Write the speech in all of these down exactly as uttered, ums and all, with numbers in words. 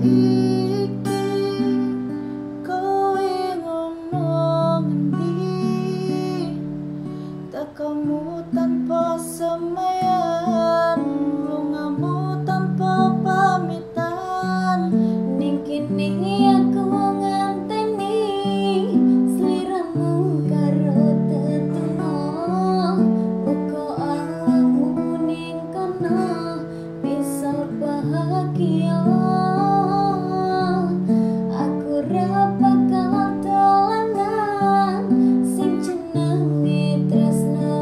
Kamu tanpa semaian, lungamu tanpa pamitan. Ning kene aku nganteni sliramu karo teteno. Muga awakmu ning kono bisa bahagia. Aku ra bakal dolanan sing jenenge tresno.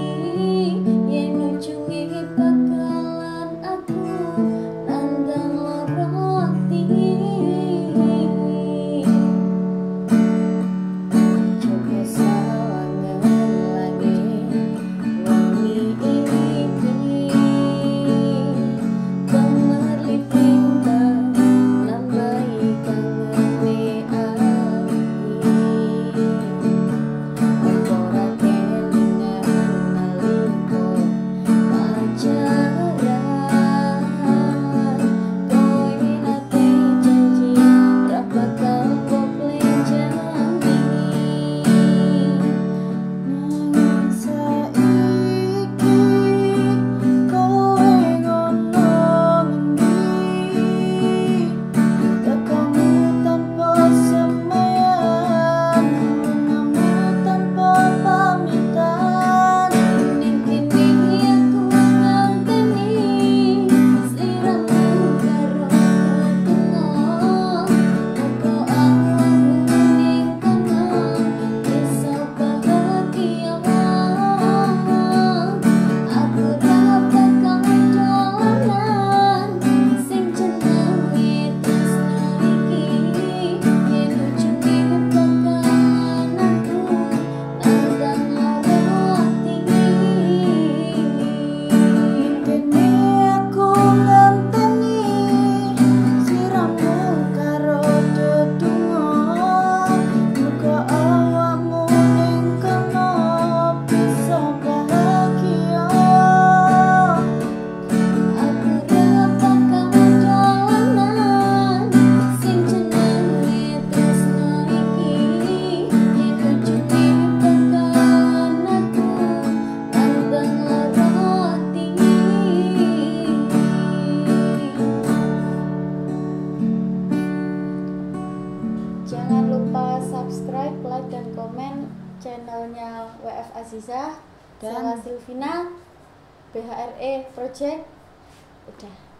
Jangan lupa subscribe, like, dan komen channelnya W F Azizah dan Sylvina B H R E Project. Udah.